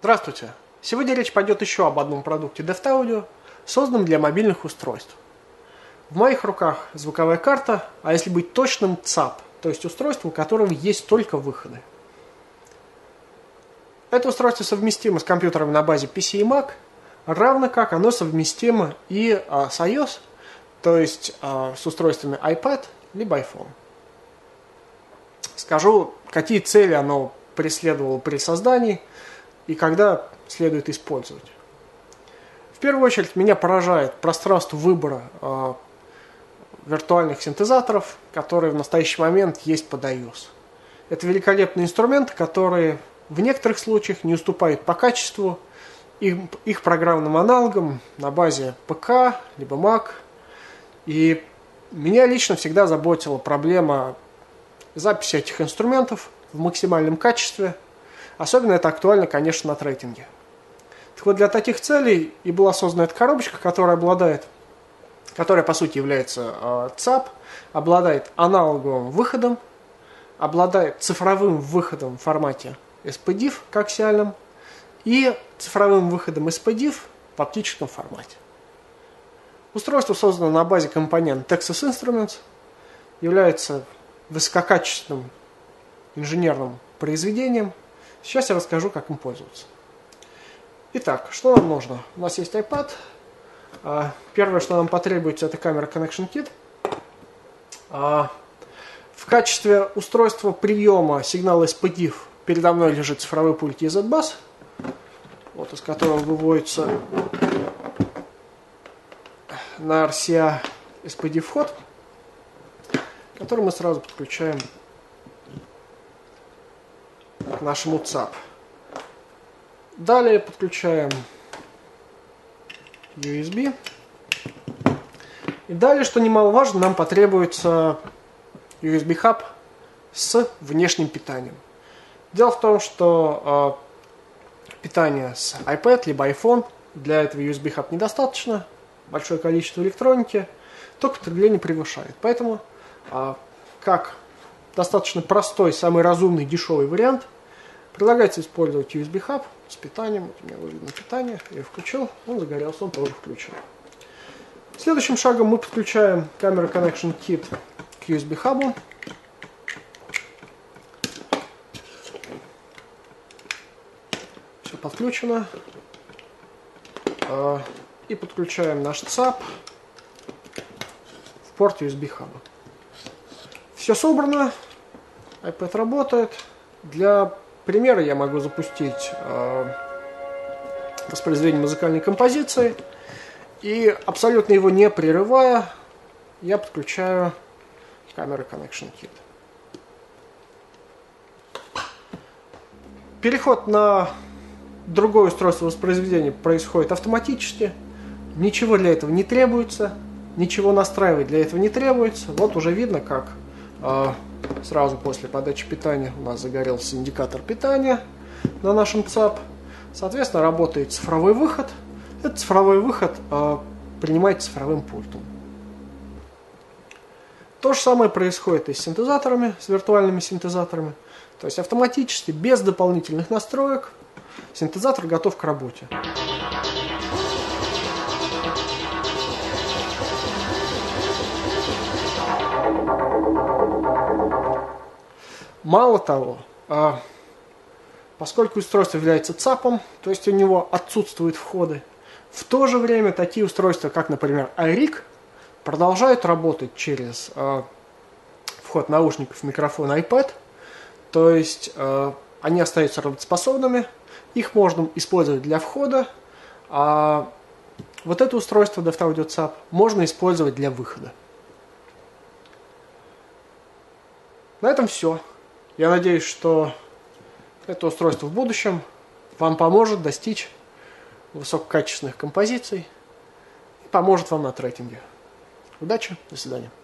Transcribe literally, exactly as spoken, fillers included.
Здравствуйте! Сегодня речь пойдет еще об одном продукте DevTaudio, созданном для мобильных устройств. В моих руках звуковая карта, а если быть точным, ЦАП, то есть устройство, у которого есть только выходы. Это устройство совместимо с компьютерами на базе пи си и Mac, равно как оно совместимо и а, с iOS, то есть а, с устройствами iPad либо iPhone. Скажу, какие цели оно преследовало при создании и когда следует использовать. В первую очередь меня поражает пространство выбора э, виртуальных синтезаторов, которые в настоящий момент есть под iOS. Это великолепные инструменты, которые в некоторых случаях не уступают по качеству их, их программным аналогам на базе ПК либо Mac. И меня лично всегда заботила проблема записи этих инструментов в максимальном качестве. Особенно это актуально, конечно, на трекинге. Так вот, для таких целей и была создана эта коробочка, которая обладает, которая по сути является э, ЦАП, обладает аналоговым выходом, обладает цифровым выходом в формате эс пи диф коаксиальном и цифровым выходом эс пи диф в оптическом формате. Устройство создано на базе компонент Texas Instruments, является высококачественным инженерным произведением. Сейчас я расскажу, как им пользоваться. Итак, что нам нужно? У нас есть iPad. Первое, что нам потребуется, это камера Connection Kit. В качестве устройства приема сигнала эс пи диф передо мной лежит цифровой пульт и зет бас, вот, из которого выводится на ар си эй эс пи диф вход, который мы сразу подключаем к нашему ЦАП. Далее подключаем ю эс би. И далее, что немаловажно, нам потребуется ю эс би хаб с внешним питанием. Дело в том, что э, питание с iPad либо iPhone, для этого ю эс би хаб недостаточно, большое количество электроники, только потребление превышает. Поэтому, э, как достаточно простой, самый разумный, дешевый вариант, предлагается использовать ю эс би хаб с питанием. Вот у меня видно питание, я его включил, он загорелся, он тоже включен. Следующим шагом мы подключаем камеру Connection Kit к ю эс би хабу. Все подключено. И подключаем наш ЦАП в порт ю эс би хаба. Все собрано, iPad работает. Для примера я могу запустить э, воспроизведение музыкальной композиции и, абсолютно его не прерывая, я подключаю камеру Connection Kit. Переход на другое устройство воспроизведения происходит автоматически, ничего для этого не требуется, ничего настраивать для этого не требуется. Вот уже видно, как э, сразу после подачи питания у нас загорелся индикатор питания на нашем ЦАП. Соответственно, работает цифровой выход. Этот цифровой выход э, принимает цифровым пультом. То же самое происходит и с синтезаторами, с виртуальными синтезаторами. То есть автоматически, без дополнительных настроек, синтезатор готов к работе. Мало того, поскольку устройство является ЦАПом, то есть у него отсутствуют входы, в то же время такие устройства, как, например, iRig, продолжают работать через вход наушников, микрофон, iPad, то есть они остаются работоспособными, их можно использовать для входа, а вот это устройство DevTaudio ЦАП можно использовать для выхода. На этом все. Я надеюсь, что это устройство в будущем вам поможет достичь высококачественных композиций и поможет вам на трекинге. Удачи, до свидания.